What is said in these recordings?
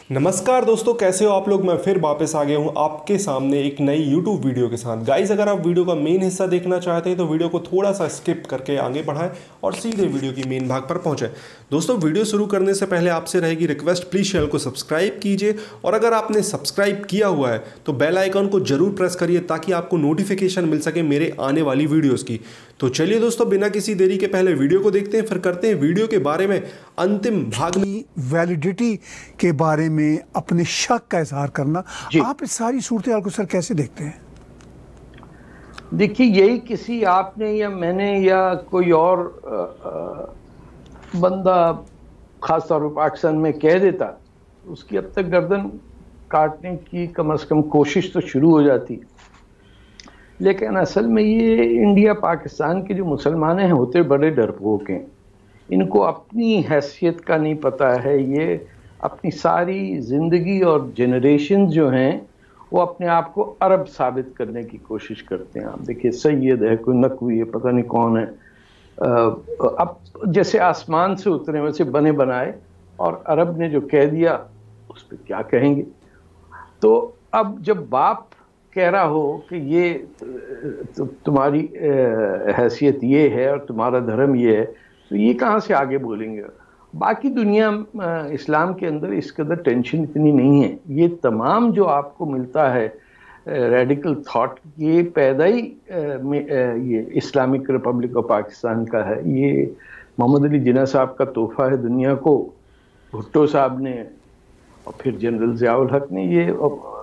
नमस्कार दोस्तों, कैसे हो आप लोग। मैं फिर वापस आ गया हूँ आपके सामने एक नई YouTube वीडियो के साथ। गाइस, अगर आप वीडियो का मेन हिस्सा देखना चाहते हैं तो वीडियो को थोड़ा सा स्किप करके आगे बढ़ाएं और सीधे वीडियो की मेन भाग पर पहुंचे। दोस्तों, वीडियो शुरू करने से पहले आपसे रहेगी रिक्वेस्ट, प्लीज़ चैनल को सब्सक्राइब कीजिए और अगर आपने सब्सक्राइब किया हुआ है तो बेल आइकन को जरूर प्रेस करिए ताकि आपको नोटिफिकेशन मिल सके मेरे आने वाली वीडियोज़ की। तो चलिए दोस्तों, बिना किसी देरी के पहले वीडियो को देखते हैं, फिर करते हैं वीडियो के बारे में अंतिम भाग में। वैलिडिटी के बारे में अपने शक का इजहार करना, आप इस सारी सूरत को सर कैसे देखते हैं? देखिए, यही किसी आपने या मैंने या कोई और बंदा खासतौर पर पाकिस्तान में कह देता, उसकी अब तक गर्दन काटने की कम से कम कोशिश तो शुरू हो जाती। लेकिन असल में ये इंडिया पाकिस्तान के जो मुसलमान हैं होते बड़े डरपोक हैं। इनको अपनी हैसियत का नहीं पता है। ये अपनी सारी ज़िंदगी और जनरेशन जो हैं वो अपने आप को अरब साबित करने की कोशिश करते हैं। आप देखिए, सैयद है, कोई नकवी है, पता नहीं कौन है। अब जैसे आसमान से उतरे वैसे बने बनाए, और अरब ने जो कह दिया उस पर क्या कहेंगे। तो अब जब बाप कह रहा हो कि ये तुम्हारी हैसियत ये है और तुम्हारा धर्म ये है, तो ये कहाँ से आगे बोलेंगे। बाकी दुनिया इस्लाम के अंदर इस कदर टेंशन इतनी नहीं है। ये तमाम जो आपको मिलता है रेडिकल थॉट, ये पैदा ही ये इस्लामिक रिपब्लिक ऑफ पाकिस्तान का है। ये मोहम्मद अली जिन्ना साहब का तोहफा है दुनिया को। भुट्टो साहब ने और फिर जनरल ज़ियाउल हक ने ये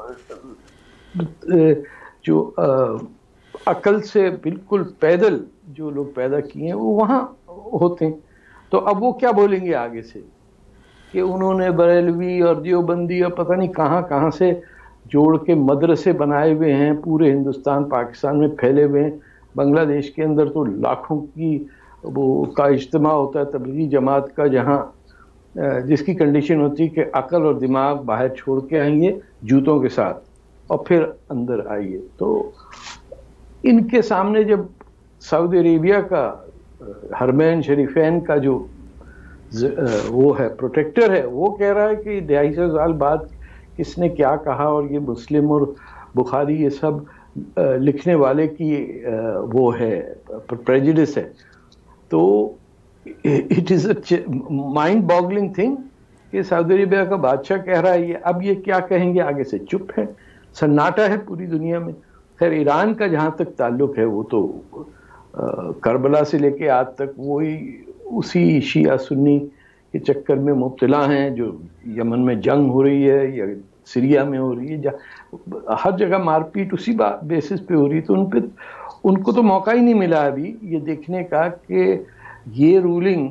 जो अकल से बिल्कुल पैदल जो लोग पैदा किए हैं वो वहाँ होते हैं। तो अब वो क्या बोलेंगे आगे से कि उन्होंने बरेलवी और देवबंदी और पता नहीं कहाँ कहाँ से जोड़ के मदरसे बनाए हुए हैं, पूरे हिंदुस्तान पाकिस्तान में फैले हुए हैं। बांग्लादेश के अंदर तो लाखों की वो का इज्तिमा होता है तबलीगी जमात का, जहाँ जिसकी कंडीशन होती है कि अकल और दिमाग बाहर छोड़ के आएंगे जूतों के साथ और फिर अंदर आइए। तो इनके सामने जब सऊदी अरेबिया का हरमैन शरीफैन का जो वो है प्रोटेक्टर है, वो कह रहा है कि 250 साल बाद किसने क्या कहा, और ये मुस्लिम और बुखारी ये सब लिखने वाले की वो है प्रेजुडिस है। तो it is a mind boggling thing कि सऊदी अरेबिया का बादशाह कह रहा है ये, अब ये क्या कहेंगे आगे से। चुप है, सन्नाटा है पूरी दुनिया में। खैर, ईरान का जहाँ तक ताल्लुक है वो तो करबला से लेके आज तक वही उसी शिया सुन्नी के चक्कर में मुब्तला हैं। जो यमन में जंग हो रही है या सीरिया में हो रही है, हर जगह मारपीट उसी बेसिस पे हो रही है। तो उनको तो मौका ही नहीं मिला अभी ये देखने का कि ये रूलिंग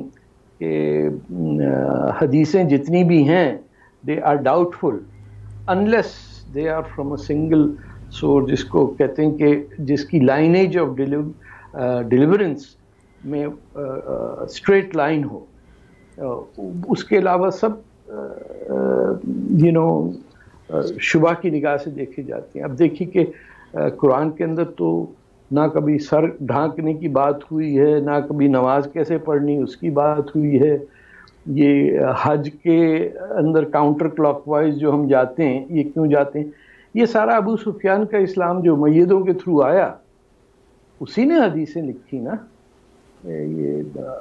के हदीसें जितनी भी हैं they are doubtful unless they are from a single source, जिसको कहते हैं कि जिसकी लाइनेज ऑफ डिलीवरेंस में स्ट्रेट लाइन हो। उसके अलावा सब शुबा की निगाह से देखी जाती हैं। अब देखिए कि कुरान के अंदर तो ना कभी सर ढांकने की बात हुई है, ना कभी नमाज कैसे पढ़नी उसकी बात हुई है। ये हज के अंदर काउंटर क्लॉकवाइज जो हम जाते हैं, ये क्यों जाते हैं? ये सारा अबू सुफियान का इस्लाम जो मय्यदों के थ्रू आया, उसी ने हदीसें लिखी ना। ये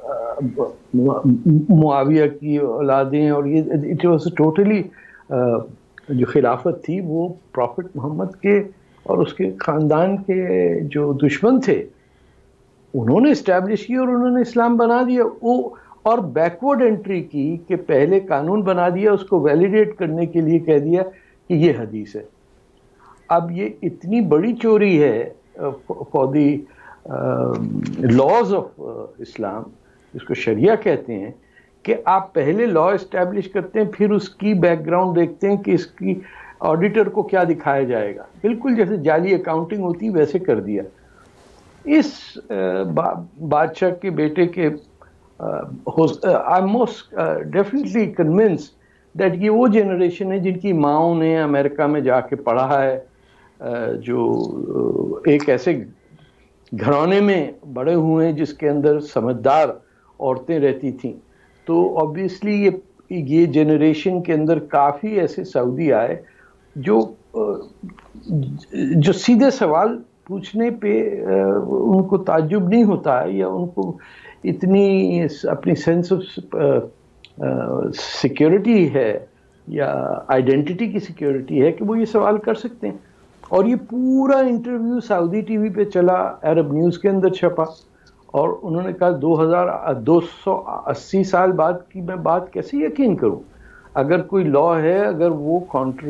मुआविया की औलादें, और ये इट वाज टोटली जो खिलाफत थी वो प्रॉफिट मोहम्मद के और उसके ख़ानदान के जो दुश्मन थे उन्होंने इस्टेब्लिश की और उन्होंने इस्लाम बना दिया। वो और बैकवर्ड एंट्री की कि पहले कानून बना दिया, उसको वैलिडेट करने के लिए कह दिया कि ये हदीस है। अब ये इतनी बड़ी चोरी है for the laws of Islam, जिसको शरिया कहते हैं, कि आप पहले लॉ इस्टेब्लिश करते हैं, फिर उसकी बैकग्राउंड देखते हैं कि इसकी ऑडिटर को क्या दिखाया जाएगा। बिल्कुल जैसे जाली अकाउंटिंग होती वैसे कर दिया। इस बादशाह के बेटे के I am most definitely convinced that ये वो जनरेशन है जिनकी माँओं ने अमेरिका में जाके पढ़ा है, जो एक ऐसे घराने में बड़े हुए हैं जिसके अंदर समझदार औरतें रहती थीं। तो ऑब्वियसली ये یہ جنریشن کے اندر کافی ایسے سعودی آئے جو سیدھے سوال پوچھنے پہ ان کو تعجب نہیں ہوتا ہے، یا ان کو اتنی اپنی سینس آف سیکیورٹی ہے یا آئیڈینٹی کی سیکیورٹی ہے کہ وہ یہ سوال کر سکتے ہیں. اور یہ پورا انٹرویو سعودی ٹی وی پہ چلا، عرب نیوز کے اندر چھپا، اور انہوں نے کہا 2280 سال بعد کی میں بات کیسے یقین کروں؟ اگر کوئی لا ہے، اگر وہ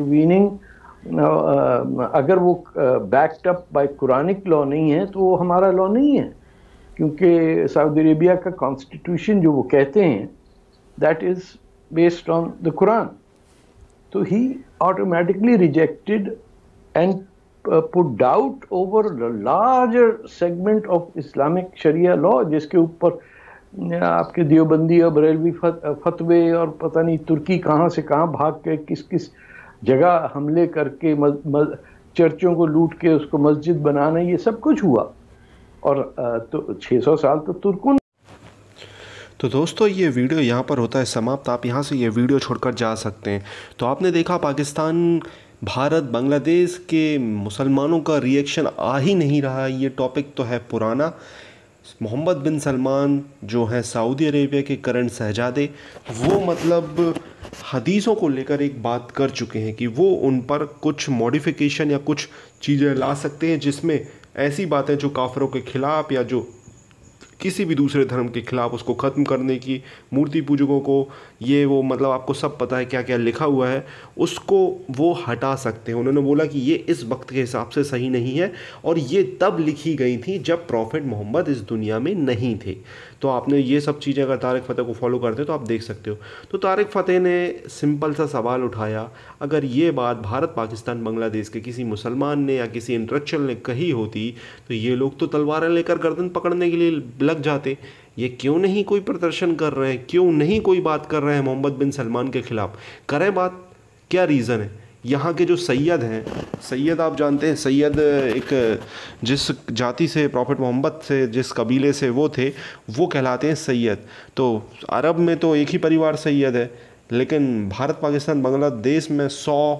اگر وہ backed up by Quranic law نہیں ہے تو وہ ہمارا لا نہیں ہے، کیونکہ سعودی عربیہ کا کانسٹیٹیوشن جو وہ کہتے ہیں that is based on the Quran. تو ہی automatically rejected and put doubt over the larger segment of Islamic Sharia law، جس کے اوپر آپ کے دیوبندی اور بریلوی فتوے اور پتہ نہیں ترکی کہاں سے کہاں بھاگ کے کس جگہ حملے کر کے چرچوں کو لوٹ کے اس کو مسجد بنانا، یہ سب کچھ ہوا. اور 600 سال تو ترکوں. تو دوستو یہ ویڈیو یہاں پر ہوتا ہے سماپت. آپ یہاں سے یہ ویڈیو چھوڑ کر جا سکتے ہیں. تو آپ نے دیکھا پاکستان، بھارت، بنگلہ دیش کے مسلمانوں کا ریئیکشن آ ہی نہیں رہا. یہ ٹاپک تو ہے پرانا. محمد بن سلمان جو ہیں سعودی عربیہ کے کرنٹ شہزادے، وہ مطلب حدیثوں کو لے کر ایک بات کر چکے ہیں کہ وہ ان پر کچھ موڈیفیکیشن یا کچھ چیزیں لا سکتے ہیں، جس میں ایسی باتیں جو کافروں کے خلاف یا جو کسی بھی دوسرے دھرم کے خلاف اس کو ختم کرنے کی، مورتی پوجکوں کو یہ وہ مطلب آپ کو سب پتہ ہے کیا کیا لکھا ہوا ہے، اس کو وہ ہٹا سکتے ہیں. انہوں نے بولا کہ یہ اس وقت کے حساب سے صحیح نہیں ہے، اور یہ تب لکھی گئی تھی جب پروفٹ محمد اس دنیا میں نہیں تھے. تو آپ نے یہ سب چیزیں اگر طارق فتح کو فالو کرتے تو آپ دیکھ سکتے ہو. تو طارق فتح نے سمپل سا سوال اٹھایا، اگر یہ بات بھارت، پاکستان، بنگلہ دیش کے کسی مسلمان نے یا کسی انٹلیکچوئل نے کہی ہوتی تو یہ لوگ تو تلواریں لے کر گردن پکڑنے کے لیے لگ جاتے. یہ کیوں نہیں کوئی پردرشن کر رہے ہیں؟ کیوں نہیں کوئی بات کر رہے ہیں محمد بن سلمان کے خلاف؟ کریں بات. کیا ریزن ہے؟ یہاں کے جو سید ہیں، سید آپ جانتے ہیں، سید ایک جس جاتی سے پروفٹ محمد سے جس قبیلے سے وہ تھے وہ کہلاتے ہیں سید. تو عرب میں تو ایک ہی پریوار سید ہے، لیکن بھارت، پاکستان، بنگلہ دیش میں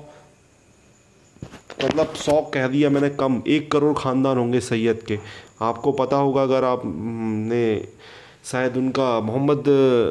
100 کہہ دیا میں نے کم، 1 کروڑ خاندان ہوں گے سید کے. آپ کو پتہ ہوگا، اگر آپ نے شاید ان کا محمد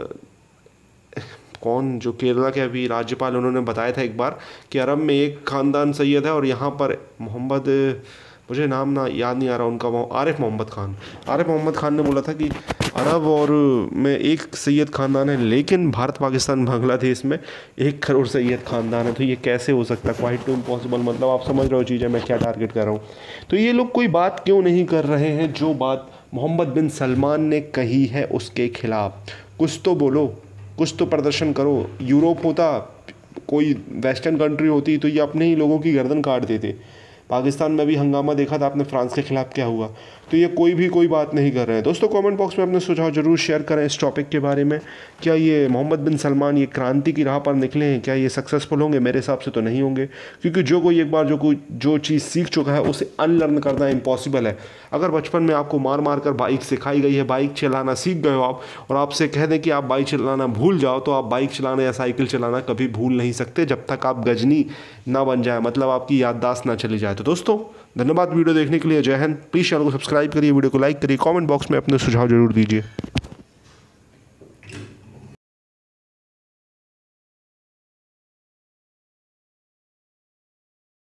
کون جو کیرلا کے ابھی راجپال، انہوں نے بتایا تھا ایک بار کہ عرب میں 1 خاندان سید ہے، اور یہاں پر محمد، مجھے نام نہ یاد نہیں آ رہا ان کا، عارف محمد خان نے بولا تھا کہ عرب اور میں 1 سید خاندان ہے، لیکن بھارت، پاکستان، بنگلہ دیش میں 1 کروڑ سید خاندان ہے. تو یہ کیسے ہو سکتا ہے؟ Quite too impossible. مطلب آپ سمجھ رہے ہو چیزیں میں کیا ٹارگیٹ کر رہا ہوں. تو یہ لوگ کوئی بات کیوں نہیں کر رہے ہیں جو بات محمد بن سلمان نے کہی ہے اس کے خلاف؟ کچھ تو بولو، کچھ تو پردرشن کرو. یوروپ ہوتا، کوئی ویسٹرن کنٹری ہوتی تو یہ اپنے ہی لوگوں کی گردن کاٹ دیتے. پاکستان میں بھی ہنگامہ دیکھا تھا آپ نے، فرانس کے خلاف کیا ہوا. تو یہ کوئی بات نہیں کر رہے ہیں. دوستو کامنٹ باکس میں اپنے سجھاؤ ضرور شیئر کریں اس ٹاپک کے بارے میں. کیا یہ محمد بن سلمان یہ کرانتی کی راہ پر نکلے ہیں؟ کیا یہ سکسیزفل ہوں گے؟ میرے حساب سے تو نہیں ہوں گے، کیونکہ جو کوئی ایک بار جو چیز سیکھ چکا ہے اسے ان لرن کرنا امپاسبل ہے. اگر بچپن میں آپ کو مار کر بائک سکھائی گئی ہے، بائک چلانا سیکھ گئے ہو آپ، اور آپ سے کہہ دیں کہ آپ بائک چلانا بھول جاؤ، تو آپ بائک چلانا یا سائیکل چلانا کبھی بھول نہیں سکتے جب تک آپ گجنی نہ بن جائے، مطلب آپ کی یادداشت نہ چلی جائے. تو دوستو دھنیہ واد ویڈیو دیکھنے کے لیے. جے ہند. پلیز چینل کو سبسکرائب کریے، ویڈیو کو لائک کریے، کامنٹ باکس میں اپنے سجھاؤ ضرور دیجیے.